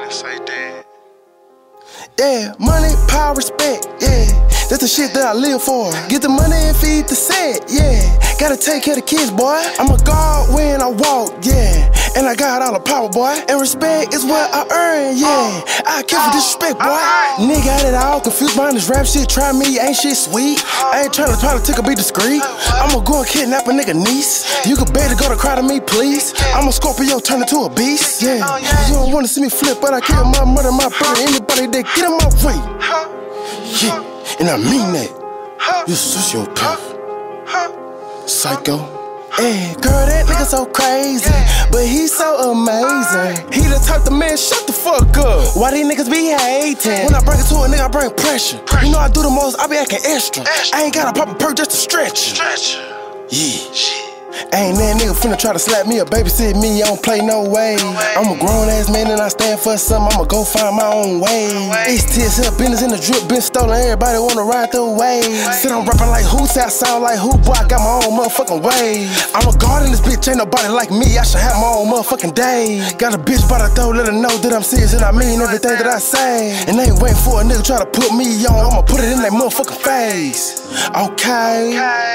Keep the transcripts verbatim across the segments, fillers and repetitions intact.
Say that. Yeah, money, power, respect, yeah. That's the shit that I live for. Get the money and feed the set, yeah. Gotta take care of the kids, boy. I'm a god when I walk, yeah. And I got all the power, boy. And respect is what I earn, yeah. I care for disrespect, boy. Nigga got it all confused behind this rap shit. Try me, ain't shit sweet. I ain't tryna politic or be discreet. I'ma go and kidnap a nigga niece. You could better go to cry to me, please. I'm a Scorpio, turn into a beast, yeah. You don't wanna see me flip, but I kill my mother, my brother, anybody that get in my way. Yeah, and I mean that. You sociopath, psycho. Hey, girl, that nigga so crazy, but he's so amazing. He the type of man, shut the fuck up. Why these niggas be hating? When I bring it to a nigga, I bring pressure. You know I do the most, I be acting extra. I ain't gotta pop a perk just to stretch. Yeah. Ain't that nigga finna try to slap me or babysit me, I don't play no way. I'm a grown ass man and I stand for something, I'ma go find my own way. H T S L business in the drip, been stolen, everybody wanna ride the wave. Sit on rapping like who, say I sound like who, boy I got my own motherfucking way. I'm a god in this bitch, ain't nobody like me, I should have my own motherfucking day. Got a bitch by the throat, let her know that I'm serious and I mean everything that I say. And they ain't waiting for a nigga try to put me on, I'ma put it in that motherfucking face. Okay,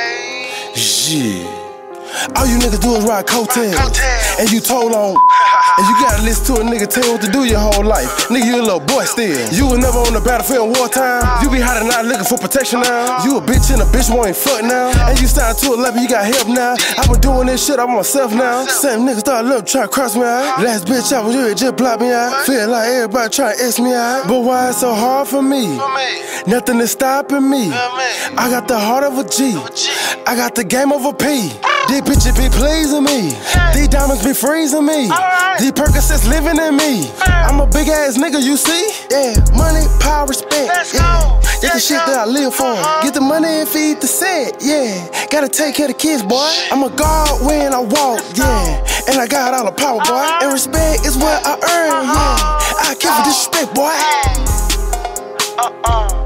yeah. All you niggas do is ride coattails, and you told on, and you gotta listen to a nigga tell you what to do your whole life. Nigga, you a little boy still. You was never on the battlefield in wartime. You be hiding out looking for protection now. You a bitch and a bitch won't fuck now. And you started to eleven, you got help now. I been doing this shit on myself now. Same niggas started love trying to cross me out. Last bitch I was with just block me out. Feel like everybody trying to S me out. But why it's so hard for me? Nothing is stopping me. I got the heart of a G. I got the game of a P. These bitches be pleasing me. These diamonds be freezing me. These Percocets living in me. I'm a big ass nigga, you see? Yeah, money, power, respect. Yeah, that's the shit that I live for. Get the money and feed the set. Yeah, gotta take care of the kids, boy. I'm a god when I walk. Yeah, and I got all the power, boy. And respect is what I earn. Yeah, I care for disrespect, boy. Uh uh.